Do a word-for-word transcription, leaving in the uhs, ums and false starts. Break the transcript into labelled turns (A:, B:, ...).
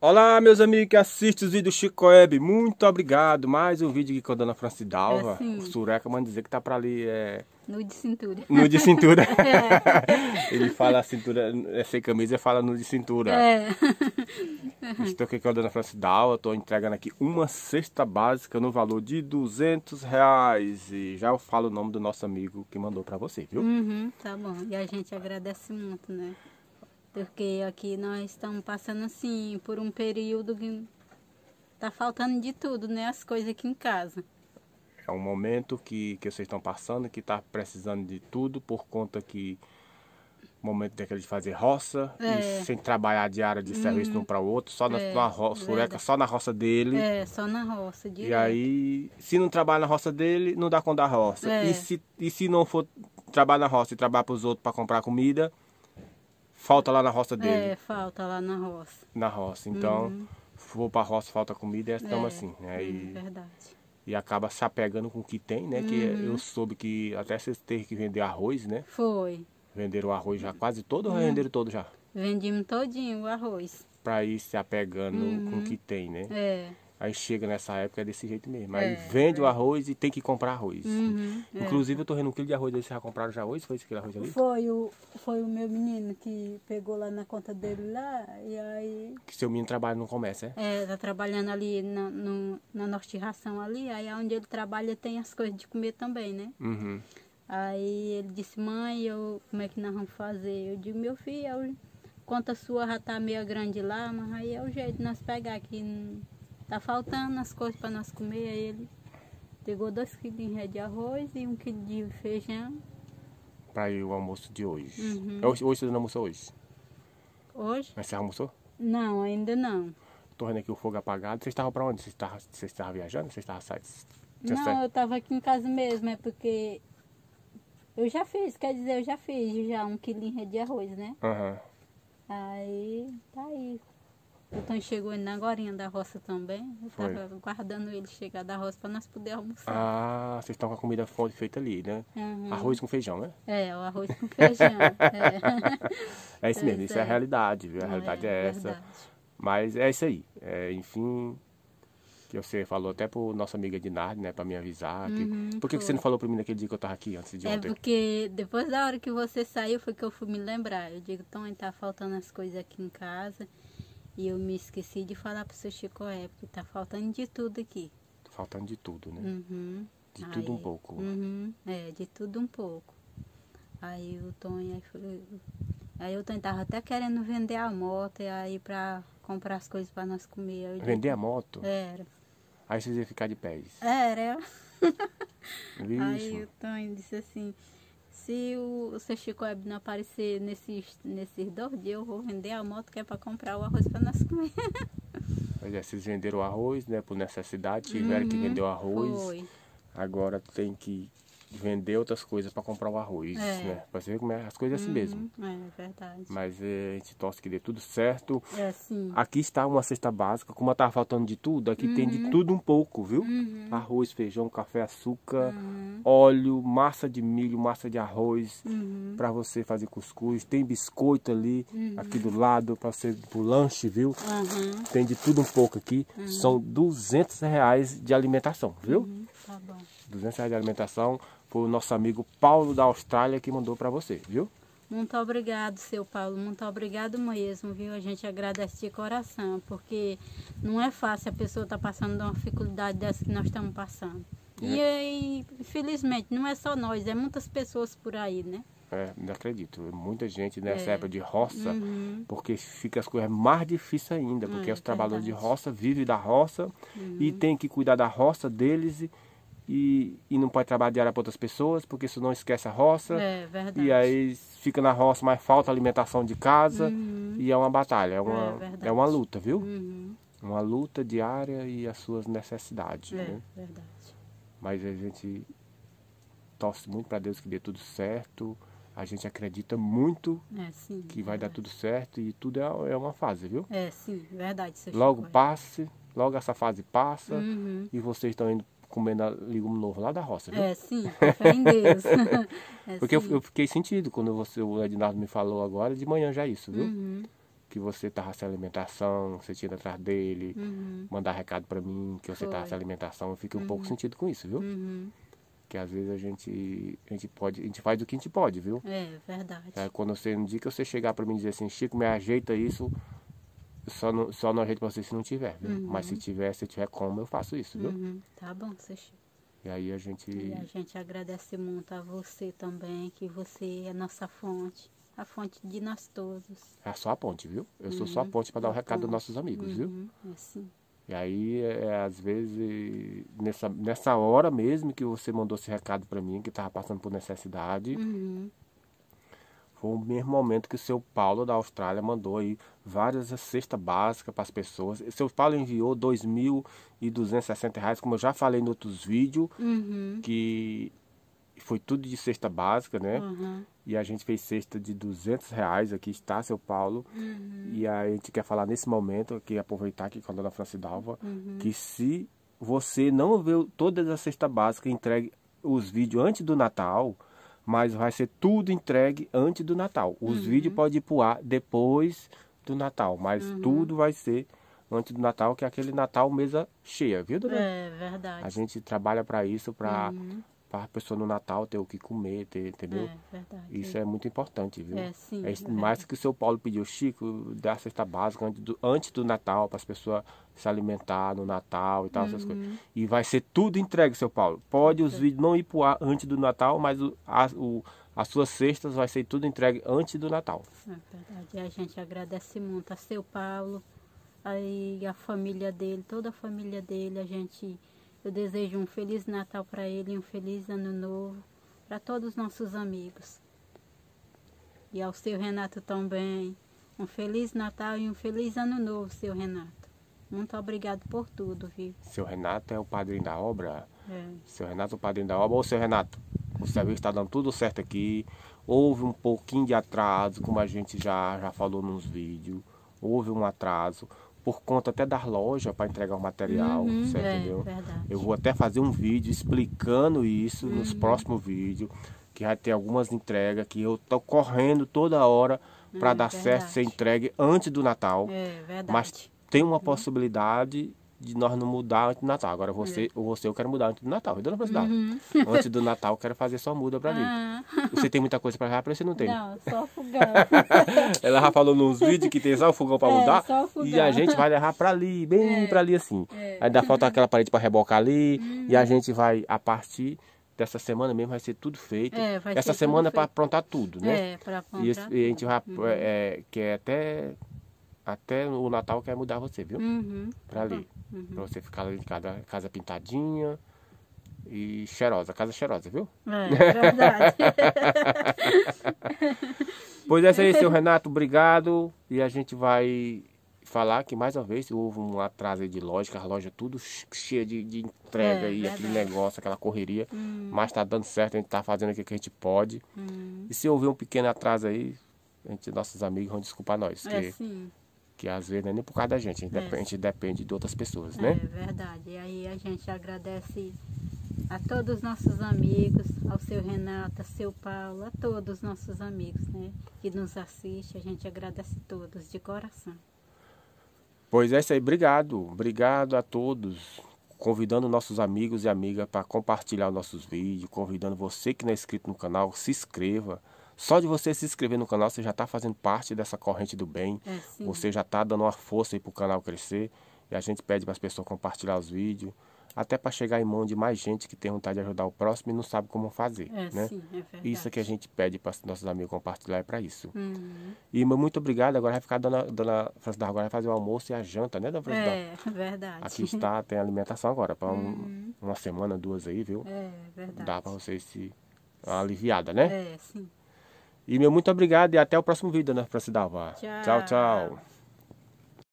A: Olá, meus amigos que assistem os vídeos do Chico Web, muito obrigado. Mais um vídeo aqui com a dona Francidalva.
B: É, sim.
A: O Sureca manda dizer que tá pra ali, é...
B: Nu de cintura.
A: Nu de cintura. É. Ele fala cintura, é sem camisa, fala nu de cintura.
B: É.
A: Estou aqui com a dona Francidalva, estou entregando aqui uma cesta básica no valor de duzentos reais. E já eu falo o nome do nosso amigo que mandou pra você, viu?
B: Uhum, tá bom. E a gente agradece muito, né? Porque aqui nós estamos passando assim por um período que tá faltando de tudo, né? As coisas aqui em casa.
A: É um momento que, que vocês estão passando, que está precisando de tudo, por conta que o momento daquele de fazer roça,
B: É.
A: e sem trabalhar de área de serviço de um para o outro, só na,
B: É,
A: na roça, Sureca
B: verdade.
A: só na roça dele.
B: É, só na roça,
A: E
B: direto.
A: aí, se não trabalha na roça dele, não dá conta da roça.
B: É.
A: E, se, e se não for trabalhar na roça e trabalhar para os outros para comprar comida, falta lá na roça dele.
B: É, falta lá na roça.
A: Na roça. Então,
B: Uhum.
A: vou para a roça, falta comida, e estamos
B: É,
A: assim. Né? E,
B: é verdade.
A: e acaba se apegando com o que tem, né? Que
B: Uhum.
A: eu soube que até vocês terem que vender arroz, né?
B: Foi.
A: Venderam o arroz já quase todo ou
B: Uhum.
A: venderam todo já?
B: Vendimos todinho o arroz.
A: Pra ir se apegando
B: Uhum.
A: com o que tem, né?
B: É.
A: Aí chega nessa época é desse jeito mesmo. Aí
B: É,
A: vende
B: é.
A: o arroz e tem que comprar arroz.
B: Uhum, é.
A: Inclusive eu tô vendo um quilo de arroz aí, vocês já compraram já arroz? Foi esse quilo de arroz ali?
B: Foi o, foi o meu menino que pegou lá na conta dele lá, e aí,
A: Que seu menino trabalha no comércio, é?
B: é, tá trabalhando ali na, no, na Norte Ração ali, aí onde ele trabalha tem as coisas de comer também, né?
A: Uhum.
B: Aí ele disse, mãe, eu, como é que nós vamos fazer? Eu digo, meu filho, eu, conta sua já tá meio grande lá, mas aí é o jeito de nós pegar aqui, não- tá faltando as coisas para nós comer, aí ele pegou dois quilos de arroz e um quilo de feijão.
A: Pra ir o almoço de hoje.
B: Uhum.
A: Hoje, hoje você não almoçou hoje?
B: Hoje?
A: Mas você almoçou?
B: Não, ainda não.
A: Tô vendo aqui o fogo apagado. Vocês estavam pra onde? Vocês estavam, vocês estavam viajando? Vocês estavam saindo? Tinha
B: Não,
A: saído?
B: eu tava aqui em casa mesmo, é porque eu já fiz, quer dizer, eu já fiz já um quilinho de arroz, né?
A: Aham.
B: Aí, tá aí. O Tom chegou ainda agora da roça também. Eu
A: Foi.
B: tava aguardando ele chegar da roça para nós poder almoçar.
A: Ah, vocês estão com a comida fonte feita ali, né?
B: Uhum.
A: Arroz com feijão, né?
B: É, o arroz com feijão. é.
A: É isso mesmo,
B: Pois
A: isso é a
B: é.
A: realidade, viu? A realidade é, essa.
B: verdade.
A: Mas é isso aí. É, enfim, que você falou até pro nosso amigo Ednardo, né? Pra me avisar. Que...
B: Uhum,
A: Por que, que você
B: foi.
A: não falou pra mim naquele dia que eu tava aqui, antes de
B: É
A: ontem?
B: porque depois da hora que você saiu foi que eu fui me lembrar. Eu digo, Tom, tá faltando as coisas aqui em casa. E eu me esqueci de falar pro seu Chico, é, porque tá faltando de tudo aqui.
A: Faltando de tudo, né?
B: Uhum.
A: De tudo um
B: Aí-
A: pouco.
B: Uhum, é, de tudo um pouco. Aí o Tonho, aí, foi- aí o Tonho tava até querendo vender a moto, e aí pra comprar as coisas pra nós comer. Eu digo,
A: Vender a moto?
B: Era.
A: Aí vocês iam ficar de pés.
B: Era.
A: Vixe.
B: Aí o Tonho disse assim, se o, o seu Chico Web não aparecer nesses, nesses dois dias, eu vou vender a moto que é pra comprar o arroz pra nós comer.
A: Pois é, vocês venderam o arroz, né? Por necessidade, tiveram que
B: Uhum,
A: vender o arroz.
B: Foi.
A: Agora tem que vender outras coisas para comprar o arroz,
B: É.
A: né? Pra você ver como é, as coisas é assim mesmo.
B: Uhum, É verdade.
A: Mas é, a gente torce que dê tudo certo.
B: É assim.
A: Aqui está uma cesta básica, como estava faltando de tudo, aqui tem de tudo um pouco, viu?
B: Uhum.
A: Arroz, feijão, café, açúcar,
B: Uhum.
A: óleo, massa de milho, massa de arroz,
B: Uhum.
A: para você fazer cuscuz. Tem biscoito ali,
B: Uhum.
A: aqui do lado, para você pro lanche, viu?
B: Uhum.
A: Tem de tudo um pouco aqui. São duzentos reais de alimentação, viu?
B: Uhum, Tá bom.
A: duzentos reais de alimentação. Foi o nosso amigo Paulo da Austrália que mandou para você, viu?
B: Muito obrigado, seu Paulo. Muito obrigado mesmo, viu? A gente agradece de coração, porque não é fácil a pessoa estar passando de uma dificuldade dessa que nós estamos passando. E, e, infelizmente, não é só nós, é muitas pessoas por aí, né?
A: É, não acredito. Muita gente nessa
B: É.
A: época de roça,
B: Uhum.
A: porque fica as coisas mais difíceis ainda, porque
B: É,
A: os trabalhadores de
B: verdade.
A: roça vivem da roça e tem que cuidar da roça deles e, e, e não pode trabalhar diário para outras pessoas, porque senão esquece a roça.
B: É verdade.
A: E aí fica na roça, mas falta alimentação de casa
B: Uhum.
A: e é uma batalha, é uma,
B: É verdade.
A: é uma luta, viu?
B: Uhum.
A: Uma luta diária e as suas necessidades,
B: É
A: né?
B: verdade.
A: Mas a gente torce muito para Deus que dê tudo certo. A gente acredita muito
B: É sim.
A: que vai dar
B: verdade.
A: tudo certo e tudo é, é uma fase, viu?
B: É sim, verdade, seu
A: Logo
B: Chico.
A: passe, logo essa fase passa
B: Uhum.
A: e vocês estão indo comendo a- legume novo lá da roça, viu?
B: É sim, com fé em Deus. É,
A: Porque eu,
B: sim.
A: eu fiquei sentido quando você, o Ednardo me falou agora, de manhã já isso, viu?
B: Uhum.
A: Que que você estava sem alimentação, você tinha ido atrás dele,
B: Uhum.
A: mandar recado para mim que você estava
B: Foi.
A: sem alimentação. Eu fiquei um
B: Uhum.
A: pouco sentido com isso, viu?
B: Uhum.
A: Que às vezes a gente, a gente pode, a gente faz o que a gente pode, viu?
B: É verdade.
A: É, quando você, no dia que você chegar para mim e dizer assim, Chico, me ajeita isso, só não, só não ajeito para você se não tiver, viu?
B: Uhum.
A: Mas se tiver, se tiver como, eu faço isso, viu?
B: Uhum. Tá bom, seu Chico.
A: E aí a gente...
B: E a gente agradece muito a você também, que você é nossa fonte, a fonte de nós todos.
A: É só a ponte, viu? Eu sou só a
B: Uhum.
A: ponte para dar o
B: A
A: recado dos
B: ponte.
A: nossos amigos, viu?
B: Uhum. É assim.
A: E aí, é, às vezes, nessa, nessa hora mesmo que você mandou esse recado para mim, que estava passando por necessidade,
B: Uhum.
A: foi o mesmo momento que o seu Paulo da Austrália mandou aí várias cestas básicas para as pessoas. O seu Paulo enviou dois mil e duzentos e sessenta reais, como eu já falei em outros vídeos,
B: Uhum.
A: que foi tudo de cesta básica, né?
B: Uhum.
A: E a gente fez cesta de duzentos reais, aqui está, seu Paulo.
B: Uhum.
A: E aí a gente quer falar nesse momento, aqui aproveitar aqui com a dona Francidalva,
B: Uhum.
A: que se você não viu todas as cestas básicas, entregue os vídeos antes do Natal, mas vai ser tudo entregue antes do Natal. Os
B: Uhum.
A: vídeos podem ir pro ar depois do Natal, mas
B: Uhum.
A: tudo vai ser antes do Natal, que é aquele Natal mesa cheia, viu, dona?
B: É verdade.
A: A gente trabalha para isso, para
B: Uhum.
A: a pessoa no Natal ter o que comer, ter, entendeu?
B: É verdade.
A: Isso é muito importante, viu?
B: É, sim,
A: É
B: é
A: isso-
B: verdade.
A: mais que o seu Paulo pediu, Chico, dá a cesta básica antes do, antes do Natal, para as pessoas se alimentar no Natal e tal, essas
B: Uhum.
A: coisas. E vai ser tudo entregue, seu Paulo. Pode os vídeos não ir pro ar antes do Natal, mas o, a, o, as suas cestas vai ser tudo entregue antes do Natal.
B: É verdade. E a gente agradece muito a seu Paulo, aí a família dele, toda a família dele. A gente, eu desejo um Feliz Natal para ele e um Feliz Ano Novo para todos os nossos amigos. E ao seu Renato também, um Feliz Natal e um Feliz Ano Novo, seu Renato. Muito obrigado por tudo, viu?
A: Seu Renato é o padrinho da obra.
B: É.
A: Seu Renato é o padrinho da obra. Ô, seu Renato, o serviço está dando tudo certo aqui. Houve um pouquinho de atraso, como a gente já, já falou nos vídeos. Houve um atraso por conta até das lojas para entregar o material,
B: Uhum,
A: você
B: é,
A: entendeu?
B: verdade.
A: Eu vou até fazer um vídeo explicando isso nos próximos vídeos, que vai ter algumas entregas que eu tô correndo toda hora para
B: É,
A: dar
B: verdade.
A: certo, ser entregue antes do Natal.
B: É verdade.
A: Mas tem uma possibilidade de nós não mudar antes do Natal. Agora você, ou você eu quero mudar antes do Natal, viu, dona Francisca?
B: Uhum.
A: Antes do Natal eu quero fazer só muda para ali.
B: Ah,
A: Você tem muita coisa para já, para você não tem.
B: não, só fogão.
A: Ela já falou nos vídeos que tem só o fogão para
B: É,
A: mudar.
B: só o fogão.
A: E a gente vai levar para ali, bem
B: É,
A: para ali assim.
B: é.
A: Aí dá falta aquela parede para rebocar ali. E a gente vai, a partir dessa semana mesmo, vai ser tudo feito.
B: É, vai
A: Essa
B: ser
A: semana é
B: tudo
A: para
B: feito.
A: aprontar tudo, né?
B: É, para
A: E, esse-
B: comprar.
A: e a gente vai, é, quer até, até o Natal quer mudar você, viu?
B: Uhum.
A: Para ali. Para você ficar ali em casa, casa pintadinha e cheirosa, casa cheirosa, viu?
B: É, verdade.
A: Pois é isso aí, seu Renato, obrigado. E a gente vai falar que mais uma vez houve um atraso aí de loja, que a loja tudo cheia de, de entrega
B: É,
A: e
B: verdade.
A: aquele negócio, aquela correria.
B: Hum.
A: Mas tá dando certo, a gente tá fazendo aqui o que a gente pode.
B: Hum.
A: E se houver um pequeno atraso aí, a gente, nossos amigos vão desculpar nós.
B: É
A: Que,
B: sim,
A: que às vezes não é nem por causa da gente, a gente,
B: É.
A: depende, a gente depende de outras pessoas,
B: é
A: né?
B: verdade. E aí a gente agradece a todos os nossos amigos, ao seu Renato, a seu Paulo, a todos os nossos amigos, né? Que nos assistem, a gente agradece todos de coração.
A: Pois é isso aí, obrigado. Obrigado a todos. Convidando nossos amigos e amigas para compartilhar os nossos vídeos. Convidando você que não é inscrito no canal, se inscreva. Só de você se inscrever no canal, você já está fazendo parte dessa corrente do bem.
B: É sim.
A: Você já está dando uma força aí para o canal crescer. E a gente pede para as pessoas compartilhar os vídeos. Até para chegar em mão de mais gente que tem vontade de ajudar o próximo e não sabe como fazer.
B: É
A: né?
B: sim, é verdade.
A: Isso que a gente pede para os nossos amigos compartilhar é para isso.
B: Uhum.
A: E muito obrigado. Agora vai ficar a dona, dona Francisca agora vai fazer o almoço e a janta, né, dona Francisca?
B: É, verdade.
A: Aqui está, tem alimentação agora, para um,
B: Uhum.
A: uma semana, duas aí, viu?
B: É, verdade.
A: Dá para vocês se uma aliviada, né?
B: É, sim.
A: E meu muito obrigado e até o próximo vídeo, dona Francisca.
B: Tchau.
A: Tchau, tchau.